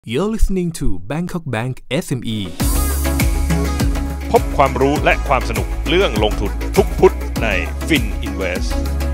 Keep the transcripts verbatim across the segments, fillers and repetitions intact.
You're listening to Bangkok Bank เอส เอ็ม อีพบความรู้และความสนุกเรื่องลงทุนทุกพุธใน FinInvest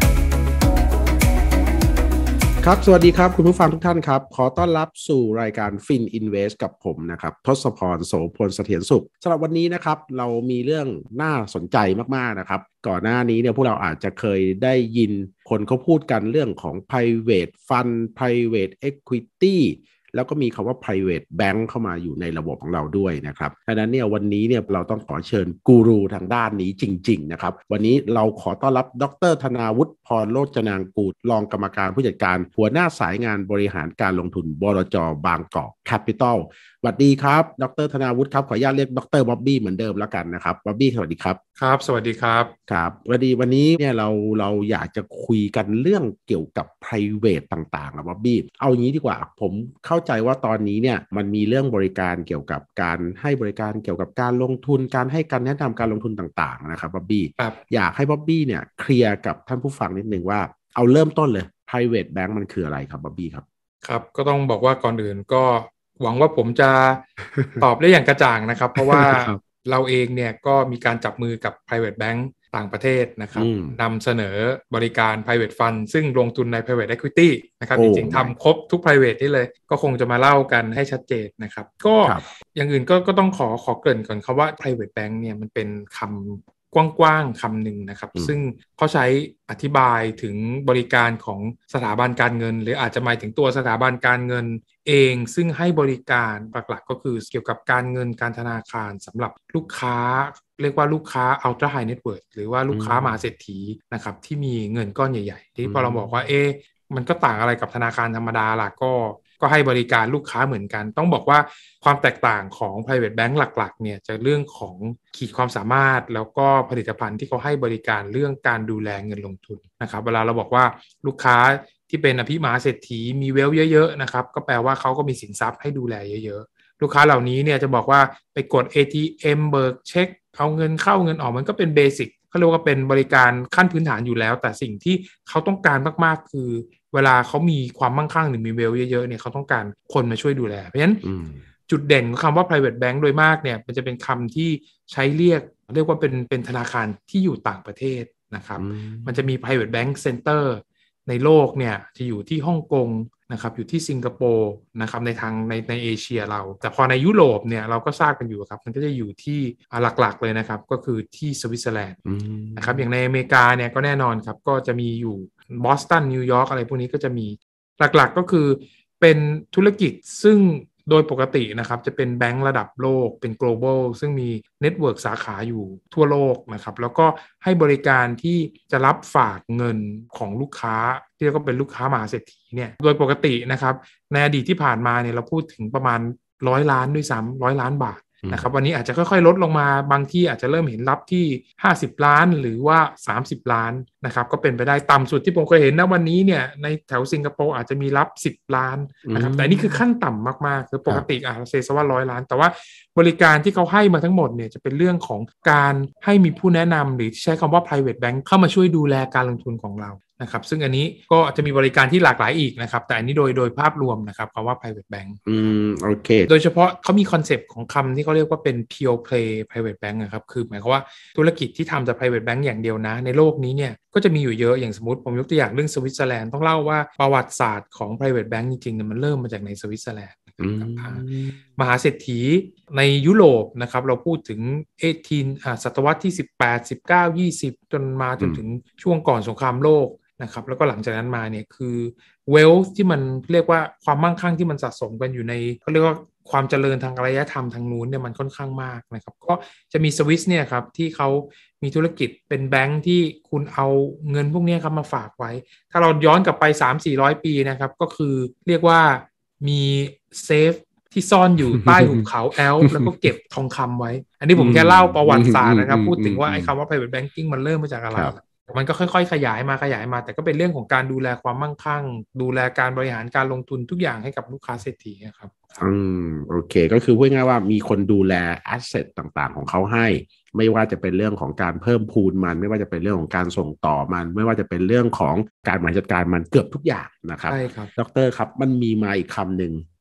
ครับสวัสดีครับคุณผู้ฟังทุกท่านครับขอต้อนรับสู่รายการ FinInvest กับผมนะครับทศพรโสพลเสถียรสุขสำหรับวันนี้นะครับเรามีเรื่องน่าสนใจมากๆนะครับก่อนหน้านี้เนี่ยพวกเราอาจจะเคยได้ยินคนเขาพูดกันเรื่องของ private fund private equityแล้วก็มีคำว่า private bank เข้ามาอยู่ในระบบของเราด้วยนะครับดังนั้นเนี่ยวันนี้เนี่ยเราต้องขอเชิญกูรูทางด้านนี้จริงๆนะครับวันนี้เราขอต้อนรับดร.ธนาวุฒิพรโรจนางกูลรองกรรมการผู้จัดการหัวหน้าสายงานบริหารการลงทุนบลจ.บางกอกแคปิตอลสวัสดีครับดร.ธนาวุฒิครับขออนุญาตเรียกดร.บ๊อบบี้เหมือนเดิมแล้วกันนะครับบ๊อบบี้สวัสดีครับครับสวัสดีครับครับวันนี้วันนี้เนี่ยเราเราอยากจะคุยกันเรื่องเกี่ยวกับ private ต่างๆนะบ๊อบบี้เอาอย่างนี้ดีกว่าผมเข้าใจว่าตอนนี้เนี่ยมันมีเรื่องบริการเกี่ยวกับการให้บริการเกี่ยวกับการลงทุนการให้การแนะนำการลงทุนต่างๆนะครับบ๊อบบี้อยากให้บ๊อบบี้เนี่ยเคลียร์กับท่านผู้ฟังนิดนึงว่าเอาเริ่มต้นเลย private bank มันคืออะไรครับบ๊อบบี้ครับครับก็ต้องบอกว่าก่อนอื่นก็หวังว่าผมจะตอบได้อย่างกระจ่างนะครับเพราะว่า เราเองเนี่ยก็มีการจับมือกับ private bank ต่างประเทศนะครับนำเสนอบริการ private fund ซึ่งลงทุนใน private equity นะครับจริงๆทำครบทุก private นี่เลยก็คงจะมาเล่ากันให้ชัดเจนนะครับก็อย่างอื่นก็ก็ต้องขอขอเกริ่นก่อนครับว่า private bank เนี่ยมันเป็นคำกว้างๆคำหนึ่งนะครับซึ่งเขาใช้อธิบายถึงบริการของสถาบันการเงินหรืออาจจะหมายถึงตัวสถาบันการเงินเองซึ่งให้บริการหลักๆก็คือเกี่ยวกับการเงินการธนาคารสำหรับลูกค้าเรียกว่าลูกค้า ultra high net worth หรือว่าลูกค้ามหาเศรษฐีนะครับที่มีเงินก้อนใหญ่ๆที่พอเราบอกว่าเอ๊ะมันก็ต่างอะไรกับธนาคารธรรมดาล่ะก็ก็ให้บริการลูกค้าเหมือนกันต้องบอกว่าความแตกต่างของ private bank หลักๆเนี่ยจะเรื่องของขีดความสามารถแล้วก็ผลิตภัณฑ์ที่เขาให้บริการเรื่องการดูแลเงินลงทุนนะครับเวลาเราบอกว่าลูกค้าที่เป็นอภิมหาเศรษฐีมีเวลเยอะๆนะครับก็แปลว่าเขาก็มีสินทรัพย์ให้ดูแลเยอะๆลูกค้าเหล่านี้เนี่ยจะบอกว่าไปกด เอ ที เอ็ม เบิกเช็คเอาเงินเข้าเงินออกมันก็เป็นเบสิกเขาเรียกว่าเป็นบริการขั้นพื้นฐานอยู่แล้วแต่สิ่งที่เขาต้องการมากๆคือเวลาเขามีความมั่งคั่งหรือมีเวลเยอะๆเนี่ยเขาต้องการคนมาช่วยดูแลเพราะฉะนั้นจุดเด่นของคำว่า private bank โดยมากเนี่ยมันจะเป็นคำที่ใช้เรียกเรียกว่าเป็นเป็นธนาคารที่อยู่ต่างประเทศนะครับมันจะมี private bank center ในโลกเนี่ยจะอยู่ที่ฮ่องกงนะครับอยู่ที่สิงคโปร์นะครับในทางในในเอเชียเราแต่พอในยุโรปเนี่ยเราก็ทราบกันอยู่ครับมันก็จะอยู่ที่หลักๆเลยนะครับก็คือที่สวิตเซอร์แลนด์นะครับอย่างในอเมริกาเนี่ยก็แน่นอนครับก็จะมีอยู่บอสตันนิวยอร์กอะไรพวกนี้ก็จะมีหลักๆก็คือเป็นธุรกิจซึ่งโดยปกตินะครับจะเป็นแบงก์ระดับโลกเป็น global ซึ่งมีเน็ตเวิร์กสาขาอยู่ทั่วโลกนะครับแล้วก็ให้บริการที่จะรับฝากเงินของลูกค้าที่เรียกว่าเป็นลูกค้ามหาเศรษฐีเนี่ยโดยปกตินะครับในอดีตที่ผ่านมาเนี่ยเราพูดถึงประมาณร้อยล้านด้วยซ้ำร้อยล้านบาทนะครับวันนี้อาจจะค่อยๆลดลงมาบางที่อาจจะเริ่มเห็นรับที่ห้าสิบล้านหรือว่าสามสิบล้านนะครับก็เป็นไปได้ต่ำสุดที่ผมเคยเห็นนะวันนี้เนี่ยในแถวสิงคโปร์อาจจะมีรับสิบล้านนะครับแต่นี่คือขั้นต่ำมากๆคือปกติอ่ะเซซะว่าร้อยล้านแต่ว่าบริการที่เขาให้มาทั้งหมดเนี่ยจะเป็นเรื่องของการให้มีผู้แนะนำหรือใช้คำว่า private bank เข้ามาช่วยดูแลการลงทุนของเรานะครับซึ่งอันนี้ก็จะมีบริการที่หลากหลายอีกนะครับแต่อันนี้โดยโดยภาพรวมนะครับคำว่า private bank อืมโอเคโดยเฉพาะเขามีคอนเซปต์ของคำที่เขาเรียกว่าเป็น pure play private bank นะครับคือหมายความว่าธุรกิจที่ทำแต่ private bank อย่างเดียวนะในโลกนี้เนี่ยก็จะมีอยู่เยอะอย่างสมมติผมยกตัวอย่างเรื่องสวิตเซอร์แลนด์ต้องเล่าว่าประวัติศาสตร์ของ private bank จริงๆเนี่ยมันเริ่มมาจากในสวิตเซอร์แลนด์มหาเศรษฐีในยุโรปนะครับเราพูดถึงเอทีนอ่าศตวรรษที่สิบแปด สิบเก้า ยี่สิบจนมาจนถึงช่วงก่อนสงครามโลกนะครับแล้วก็หลังจากนั้นมาเนี่ยคือเวลท์ที่มันเรียกว่าความมั่งคั่งที่มันสะสมกันอยู่ในเขาเรียกว่าความเจริญทางอารยธรรมทางนู้นเนี่ยมันค่อนข้างมากนะครับก็จะมีสวิสเนี่ยครับที่เขามีธุรกิจเป็นแบงค์ที่คุณเอาเงินพวกนี้ครับมาฝากไว้ถ้าเราย้อนกลับไป สามถึงสี่ร้อย ปีนะครับก็คือเรียกว่ามีเซฟที่ซ่อนอยู่ใต้หุบเขาแอลป์แล้วก็เก็บทองคำไว้อันนี้ผมแค่เล่าประวัติศาสตร์นะครับพูดถึงว่าไอ้คำว่า private banking มันเริ่มมาจากอะไรมันก็ค่อยๆขยายมาขยายมาแต่ก็เป็นเรื่องของการดูแลความมั่งคั่งดูแลการบริหารการลงทุนทุกอย่างให้กับลูกค้าเศรษฐีครับอืมโอเคก็คือพูดง่ายๆว่ามีคนดูแลแอสเซทต่างๆของเขาให้ไม่ว่าจะเป็นเรื่องของการเพิ่มพูนมันไม่ว่าจะเป็นเรื่องของการส่งต่อมันไม่ว่าจะเป็นเรื่องของการบริหารจัดการมันเกือบทุกอย่างนะครับใช่ครับดร.ครับมันมีมาอีกคำหนึ่ง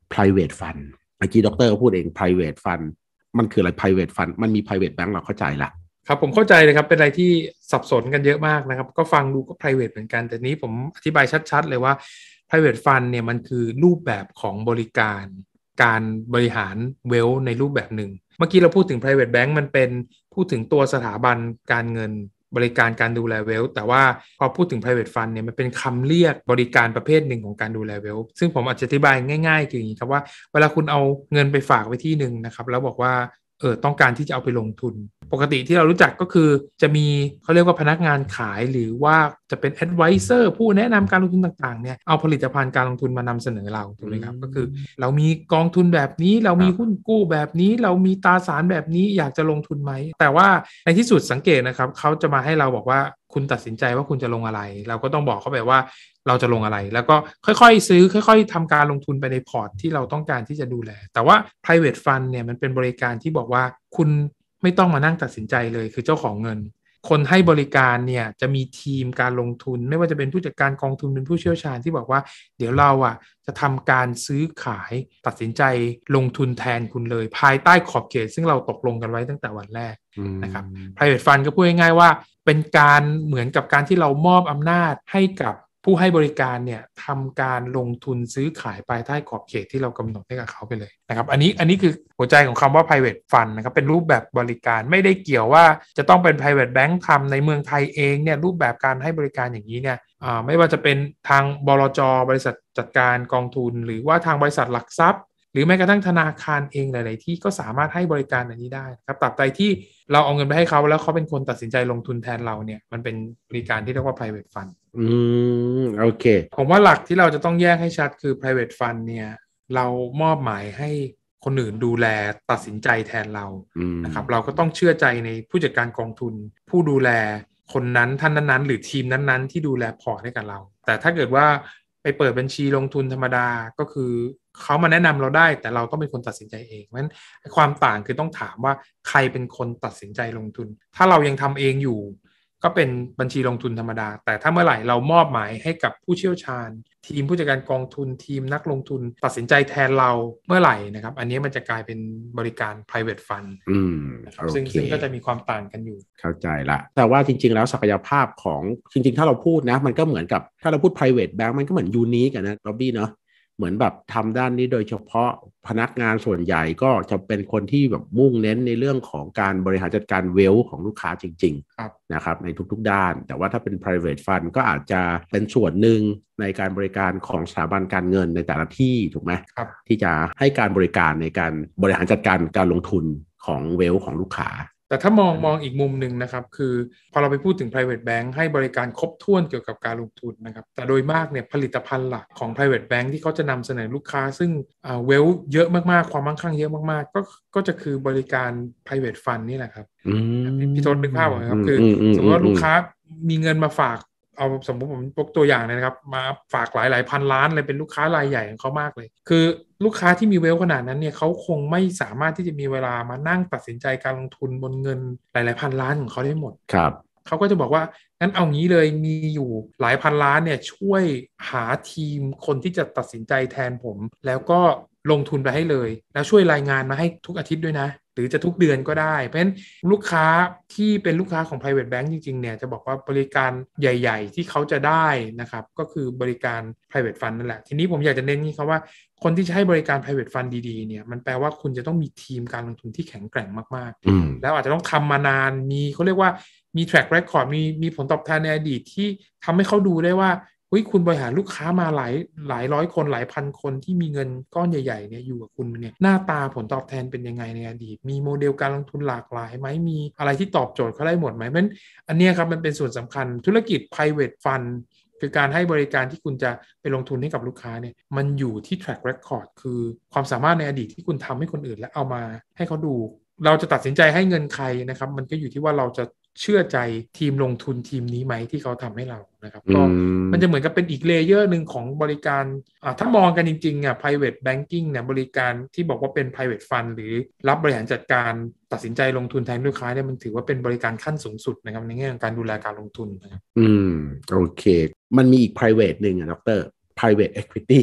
private fund เมื่อกี้ดรก็พูดเอง private fund มันคืออะไร private fund มันมี private bank เราเข้าใจละครับผมเข้าใจเลยครับเป็นอะไรที่สับสนกันเยอะมากนะครับก็ฟังดูก็ private เหมือนกันแต่นี้ผมอธิบายชัดๆเลยว่า private fund เนี่ยมันคือรูปแบบของบริการการบริหาร wealth ในรูปแบบหนึ่งเมื่อกี้เราพูดถึง private bank มันเป็นพูดถึงตัวสถาบันการเงินบริการการดูแล wealth แต่ว่าพอพูดถึง private fund เนี่ยมันเป็นคำเรียกบริการประเภทหนึ่งของการดูแล wealth ซึ่งผมอธิบายง่ายๆคืออย่างนี้ครับว่าเวลาคุณเอาเงินไปฝากไว้ที่หนึ่งนะครับแล้วบอกว่าเออต้องการที่จะเอาไปลงทุนปกติที่เรารู้จักก็คือจะมีเขาเรียกว่าพนักงานขายหรือว่าจะเป็น advisor ผู้แนะนำการลงทุนต่างๆเนี่ยเอาผลิตภัณฑ์การลงทุนมานำเสนอเราถูกไหมครับก็คือเรามีกองทุนแบบนี้เรามีหุ้นกู้แบบนี้เรามีตราสารแบบนี้อยากจะลงทุนไหมแต่ว่าในที่สุดสังเกตนะครับเขาจะมาให้เราบอกว่าคุณตัดสินใจว่าคุณจะลงอะไรเราก็ต้องบอกเขาไปว่าเราจะลงอะไรแล้วก็ค่อยๆซื้อค่อยๆทำการลงทุนไปในพอร์ตที่เราต้องการที่จะดูแลแต่ว่า private fund เนี่ยมันเป็นบริการที่บอกว่าคุณไม่ต้องมานั่งตัดสินใจเลยคือเจ้าของเงินคนให้บริการเนี่ยจะมีทีมการลงทุนไม่ว่าจะเป็นผู้จัดการกองทุนเป็นผู้เชี่ยวชาญที่บอกว่าเดี๋ยวเราอ่ะจะทำการซื้อขายตัดสินใจลงทุนแทนคุณเลยภายใต้ขอบเขตซึ่งเราตกลงกันไว้ตั้งแต่วันแรกนะครับ private fund ก็พูดง่ายๆว่าเป็นการเหมือนกับการที่เรามอบอำนาจให้กับผู้ให้บริการเนี่ยทำการลงทุนซื้อขายภายใต้ขอบเขตที่เรากำหนดให้กับเขาไปเลยนะครับอันนี้อันนี้คือหัวใจของคำว่า private fund นะครับเป็นรูปแบบบริการไม่ได้เกี่ยวว่าจะต้องเป็น private bank ทำในเมืองไทยเองเนี่ยรูปแบบการให้บริการอย่างนี้เนี่ยไม่ว่าจะเป็นทางบลจ.บริษัทจัดการกองทุนหรือว่าทางบริษัทหลักทรัพย์หรือแม้กระทั่งธนาคารเองหลายๆที่ก็สามารถให้บริการอันนี้ได้ครับตราบใดที่เราเอาเงินไปให้เขาแล้วเขาเป็นคนตัดสินใจลงทุนแทนเราเนี่ยมันเป็นบริการที่เรียกว่า private fund อืมโอเคผมว่าหลักที่เราจะต้องแยกให้ชัดคือ private fund เนี่ยเรามอบหมายให้คนอื่นดูแลตัดสินใจแทนเรานะครับเราก็ต้องเชื่อใจในผู้จัดการกองทุนผู้ดูแลคนนั้นท่านนั้นๆหรือทีมนั้นๆที่ดูแลพอร์ตให้กับเราแต่ถ้าเกิดว่าไปเปิดบัญชีลงทุนธรรมดาก็คือเขามาแนะนำเราได้แต่เราต้องเป็นคนตัดสินใจเองเพราะฉะนั้นความต่างคือต้องถามว่าใครเป็นคนตัดสินใจลงทุนถ้าเรายังทำเองอยู่ก็เป็นบัญชีลงทุนธรรมดาแต่ถ้าเมื่อไหร่เรามอบหมายให้กับผู้เชี่ยวชาญทีมผู้จัดการกองทุนทีมนักลงทุนตัดสินใจแทนเราเมื่อไหร่นะครับอันนี้มันจะกลายเป็นบริการ private fund อืมซึ่งซึ่งก็จะมีความต่างกันอยู่เข้าใจละแต่ว่าจริงๆแล้วศักยภาพของจริงๆถ้าเราพูดนะมันก็เหมือนกับถ้าเราพูด private bank มันก็เหมือนยูนิคอะนะร็อบบี้เนาะเหมือนแบบทำด้านนี้โดยเฉพาะพนักงานส่วนใหญ่ก็จะเป็นคนที่แบบมุ่งเน้นในเรื่องของการบริหารจัดการเวลของลูกค้าจริงๆนะครับในทุกๆด้านแต่ว่าถ้าเป็น private fund ก็อาจจะเป็นส่วนหนึ่งในการบริการของสถาบันการเงินในแต่ละที่ถูกไหมที่จะให้การบริการในการบริหารจัดการการลงทุนของเวลของลูกค้าแต่ถ้ามองมองอีกมุมหนึ่งนะครับคือพอเราไปพูดถึง private bank ให้บริการครบถ้วนเกี่ยวกับการลงทุนนะครับแต่โดยมากเนี่ยผลิตภัณฑ์หลักของ private bank ที่เขาจะนำเสนอลูกค้าซึ่งเวลเยอะมากๆความมั่งคั่งเยอะมากๆก็ก็จะคือบริการ private fund นี่แหละครับพี่ทศนึกภาพออกไหมครับคือสมมติว่าลูกค้ามีเงินมาฝากเอาสมมติผมยกตัวอย่างนะครับมาฝากหลายหลายพันล้านเลยเป็นลูกค้ารายใหญ่ของเขามากเลยคือลูกค้าที่มีเวลขนาดนั้นเนี่ยเขาคงไม่สามารถที่จะมีเวลามานั่งตัดสินใจการลงทุนบนเงินหลายๆพันล้านของเขาได้หมดครับเขาก็จะบอกว่างั้นเอางี้เลยมีอยู่หลายพันล้านเนี่ยช่วยหาทีมคนที่จะตัดสินใจแทนผมแล้วก็ลงทุนไปให้เลยแล้วช่วยรายงานมาให้ทุกอาทิตย์ด้วยนะหรือจะทุกเดือนก็ได้เพราะฉะนั้นลูกค้าที่เป็นลูกค้าของ private bank จริงๆเนี่ยจะบอกว่าบริการใหญ่ๆที่เขาจะได้นะครับก็คือบริการ private fund นั่นแหละทีนี้ผมอยากจะเน้นนี่ครับว่าคนที่จะให้บริการ private fund ดีๆเนี่ยมันแปลว่าคุณจะต้องมีทีมการลงทุนที่แข็งแกร่งมากๆแล้วอาจจะต้องทำมานานมีเขาเรียกว่ามี track record มีมีผลตอบแทนในอดีตที่ทำให้เขาดูได้ว่าเฮ้ยคุณบริหารลูกค้ามาหลายหลายร้อยคนหลายพันคนที่มีเงินก้อนใหญ่ๆเนี่ยอยู่กับคุณเนี่ยหน้าตาผลตอบแทนเป็นยังไงในอดีตมีโมเดลการลงทุนหลากหลายไหมมีอะไรที่ตอบโจทย์เขาได้หมดไหมมันอันนี้ครับมันเป็นส่วนสำคัญธุรกิจ private fund คือการให้บริการที่คุณจะไปลงทุนให้กับลูกค้าเนี่ยมันอยู่ที่ track record คือความสามารถในอดีตที่คุณทำให้คนอื่นและเอามาให้เขาดูเราจะตัดสินใจให้เงินใครนะครับมันก็อยู่ที่ว่าเราจะเชื่อใจทีมลงทุนทีมนี้ไหมที่เขาทำให้เรานะครับก็มันจะเหมือนกับเป็นอีกเลเยอร์หนึ่งของบริการถ้ามองกันจริงๆอ่ะ private banking เนี่ยบริการที่บอกว่าเป็น private fund หรือรับบริหารจัดการตัดสินใจลงทุนแทนลูกค้าเนี่ยมันถือว่าเป็นบริการขั้นสูงสุดนะครับในแง่ของการดูแลการลงทุนนะครับอืมโอเคมันมีอีก private หนึ่งอ่ะดร. private equity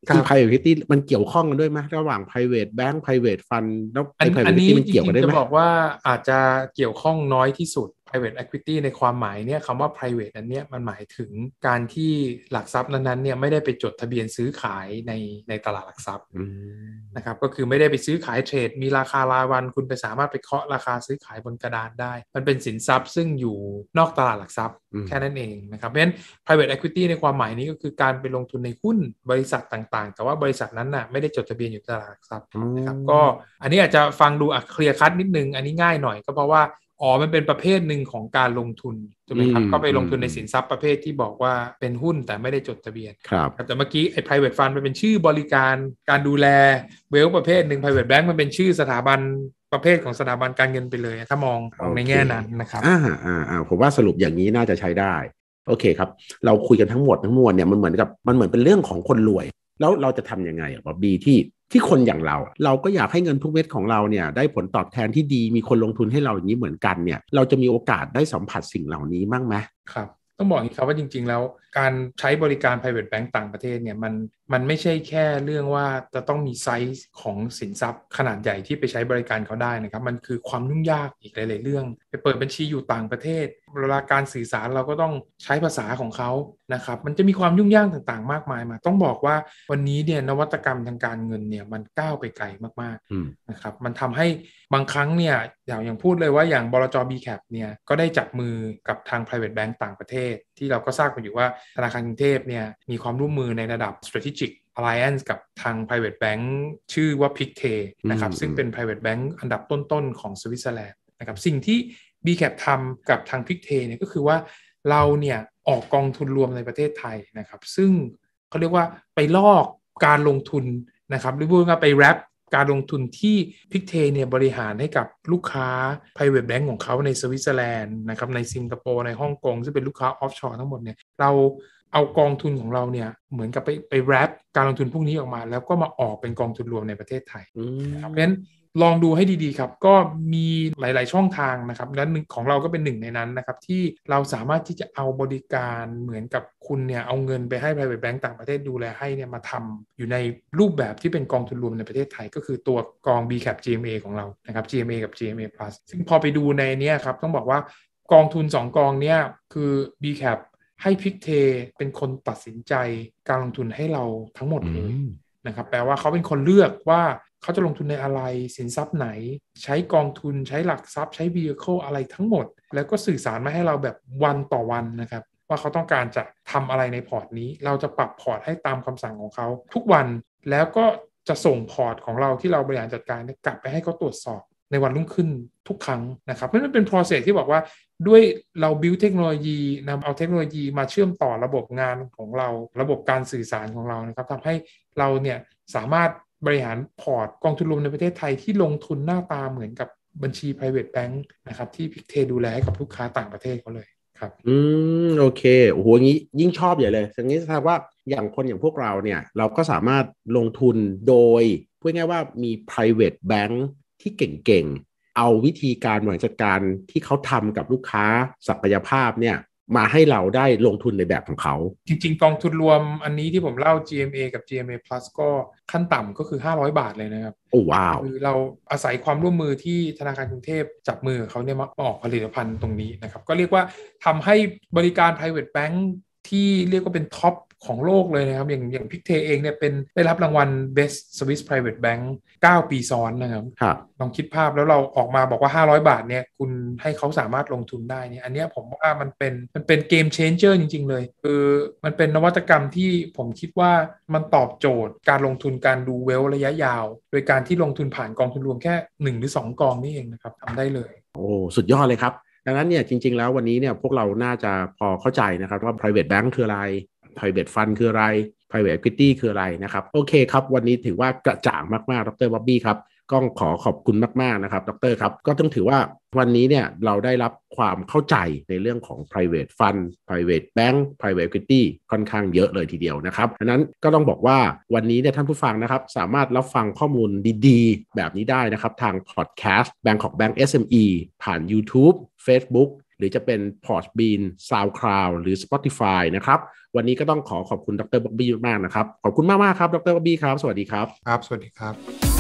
ที่ private equity มันเกี่ยวข้องกันด้วยไหมระหว่าง private bank private fund แล้วไอ้ private equity มันเกี่ยวกันได้ไหมจะบอกว่าอาจจะเกี่ยวข้องน้อยที่สุด private equity ในความหมายเนี่ยคำว่า private อันเนี้ยมันหมายถึงการที่หลักทรัพย์นั้นๆเนี่ยไม่ได้ไปจดทะเบียนซื้อขายในในตลาดหลักทรัพย์นะครับก็คือไม่ได้ไปซื้อขายเทรดมีราคารายวันคุณไปสามารถไปเคาะราคาซื้อขายบนกระดานได้มันเป็นสินทรัพย์ซึ่งอยู่นอกตลาดหลักทรัพย์แค่นั้นเองนะครับเพราะฉะนั้น private equity ในความหมายนี้ก็คือการไปลงทุนในหุ้นบริษัทต่างๆแต่ว่าบริษัทนั้นน่ะไม่ได้จดทะเบียนอยู่ตลาดหลักทรัพย์นะครับก็อันนี้อาจจะฟังดูอ่ะเคลียร์คัทนิดนึงอันนี้ง่ายหน่อยก็เพราะว่าอ๋อมันเป็นประเภทหนึ่งของการลงทุนถูกไหมครับก็ไปลงทุนในสินทรัพย์ประเภทที่บอกว่าเป็นหุ้นแต่ไม่ได้จดทะเบียนครับแต่เมื่อกี้ไอ้ private fund มันเป็นชื่อบริการการดูแลเวลประเภทหนึ่ง private bank มันเป็นชื่อสถาบันประเภทของสถาบันการเงินไปเลยถ้ามองในแง่นั้นนะครับอ่าอ่าอ่าผมว่าสรุปอย่างนี้น่าจะใช้ได้โอเคครับเราคุยกันทั้งหมดทั้งมวลเนี่ยมันเหมือนกับมันเหมือนเป็นเรื่องของคนรวยแล้วเราจะทำยังไงอ่ะบ๊อบบี้ที่ที่คนอย่างเราเราก็อยากให้เงินทุกเม็ดของเราเนี่ยได้ผลตอบแทนที่ดีมีคนลงทุนให้เราอย่างนี้เหมือนกันเนี่ยเราจะมีโอกาสได้สัมผัสสิ่งเหล่านี้บ้างไหมครับต้องบอกอย่างนี้ครับว่าจริงๆแล้วการใช้บริการ private bank ต่างประเทศเนี่ยมันมันไม่ใช่แค่เรื่องว่าจะต้องมีไซส์ของสินทรัพย์ขนาดใหญ่ที่ไปใช้บริการเขาได้นะครับมันคือความยุ่งยากอีกหลายๆเรื่องไปเปิดบัญชีอยู่ต่างประเทศเวลาการสื่อสารเราก็ต้องใช้ภาษาของเขานะครับมันจะมีความยุ่งยากต่างๆมากมายมาต้องบอกว่าวันนี้เนี่ยนวัตกรรมทางการเงินเนี่ยมันก้าวไปไกลมากๆนะครับมันทำให้บางครั้งเนี่ยอย่างอย่างพูดเลยว่าอย่างบลจ. บี แคป เนี่ยก็ได้จับมือกับทาง private bank ต่างประเทศที่เราก็ทราบกันอยู่ว่าธนาคารกรุงเทพเนี่ยมีความร่วมมือในระดับ strategic alliance กับทาง private bank ชื่อว่า Pictet นะครับซึ่งเป็น private bank อันดับต้นๆของสวิตเซอร์แลนด์นะครับสิ่งที่ บี แคป ทำกับทาง Pictet เนี่ยก็คือว่าเราเนี่ยออกกองทุนรวมในประเทศไทยนะครับซึ่งเขาเรียกว่าไปลอกการลงทุนนะครับหรือว่าไปแรปการลงทุนที่ Pictet เนี่ยบริหารให้กับลูกค้า private bank ของเขาในสวิตเซอร์แลนด์นะครับในสิงคโปร์ในฮ่องกงซึ่งเป็นลูกค้า offshore ทั้งหมดเนี่ยเราเอากองทุนของเราเนี่ยเหมือนกับไปไปแรปการลงทุนพวกนี้ออกมาแล้วก็มาออกเป็นกองทุนรวมในประเทศไทยเพราะฉะนั้นลองดูให้ดีๆครับก็มีหลายๆช่องทางนะครับและของเราก็เป็นหนึ่งในนั้นนะครับที่เราสามารถที่จะเอาบริการเหมือนกับคุณเนี่ยเอาเงินไปให้ private bank ต่างประเทศดูแลให้เนี่ยมาทำอยู่ในรูปแบบที่เป็นกองทุนรวมในประเทศไทยก็คือตัวกอง บี แคป จี เอ็ม เอ ของเรานะครับ จี เอ็ม เอ กับ จี เอ็ม เอ Plus ซึ่งพอไปดูในนี้ครับต้องบอกว่ากองทุนสองกองเนี่ยคือ บี แคป ให้ Pictet เป็นคนตัดสินใจการลงทุนให้เราทั้งหมดเลยนะครับแปลว่าเขาเป็นคนเลือกว่าเขาจะลงทุนในอะไรสินทรัพย์ไหนใช้กองทุนใช้หลักทรัพย์ใช้ vehicle อะไรทั้งหมดแล้วก็สื่อสารมาให้เราแบบวันต่อวันนะครับว่าเขาต้องการจะทำอะไรในพอร์ตนี้เราจะปรับพอร์ตให้ตามคำสั่งของเขาทุกวันแล้วก็จะส่งพอร์ตของเราที่เราบริหารจัดการกลับไปให้เขาตรวจสอบในวันรุ่งขึ้นทุกครั้งนะครับเพราะมันเป็น process ที่บอกว่าด้วยเรา build เทคโนโลยีนำเอาเทคโนโลยีมาเชื่อมต่อระบบงานของเราระบบการสื่อสารของเรานะครับทำให้เราเนี่ยสามารถบริหารพอร์ตกองทุนรวมในประเทศไทยที่ลงทุนหน้าตาเหมือนกับบัญชี private bank นะครับที่ Pictet ดูแลให้กับลูกค้าต่างประเทศเขาเลยครับอืมโอเคโอ้โหงี้ยิ่งชอบใหญ่เลยอย่างนี้แสดงว่าอย่างคนอย่างพวกเราเนี่ยเราก็สามารถลงทุนโดยพูดง่ายว่ามี private bank ที่เก่งๆเอาวิธีการบริหารจัดการที่เขาทำกับลูกค้าศักยภาพเนี่ยมาให้เราได้ลงทุนในแบบของเขาจริงๆกองทุนรวมอันนี้ที่ผมเล่า จี เอ็ม เอ กับ จี เอ็ม เอ Plus ก็ขั้นต่ำก็คือห้าร้อยบาทเลยนะครับโอ้ว้าวคือเราอาศัยความร่วมมือที่ธนาคารกรุงเทพจับมือเขาเนี่ยมาออกผลิตภัณฑ์ตรงนี้นะครับก็เรียกว่าทำให้บริการ private bank ที่เรียกว่าเป็นท็อปของโลกเลยนะครับอย่างอย่าง Pictet เองเนี่ยเป็นได้รับรางวัล Best Swiss Private Bank เก้าปีซ้อนนะครับลองคิดภาพแล้วเราออกมาบอกว่าห้าร้อยบาทเนี่ยคุณให้เขาสามารถลงทุนได้เนี่ยอันนี้ผมว่ามันเป็นมันเป็นเกมเชนเจอร์จริงๆเลยคือมันเป็นนวัตกรรมที่ผมคิดว่ามันตอบโจทย์การลงทุนการดูเวลระยะยาวโดยการที่ลงทุนผ่านกองทุนรวมแค่หนึ่งหรือสองกองนี่เองนะครับทำได้เลยโอ้สุดยอดเลยครับดังนั้นเนี่ยจริงๆแล้ววันนี้เนี่ยพวกเราน่าจะพอเข้าใจนะครับว่า private bank คืออะไรprivate fund คืออะไร private equity คืออะไรนะครับโอเคครับวันนี้ถือว่ากระจ่างมากๆดร.บ๊อบบี้ครับก็ขอขอบคุณมากๆนะครับดร.ครับก็ต้องถือว่าวันนี้เนี่ยเราได้รับความเข้าใจในเรื่องของ private fund private bank private equity ค่อนข้างเยอะเลยทีเดียวนะครับดังนั้นก็ต้องบอกว่าวันนี้เนี่ยท่านผู้ฟังนะครับสามารถรับฟังข้อมูลดีๆแบบนี้ได้นะครับทาง podcast Bangkok Bank เอส เอ็ม อี ผ่าน YouTube Facebook รือจะเป็น Podbean SoundCloud หรือ Spotify นะครับวันนี้ก็ต้องขอขอบคุณดร.บ๊อบบี้มากๆนะครับขอบคุณมากๆครับดร.บ๊อบบี้ครับสวัสดีครับครับสวัสดีครับ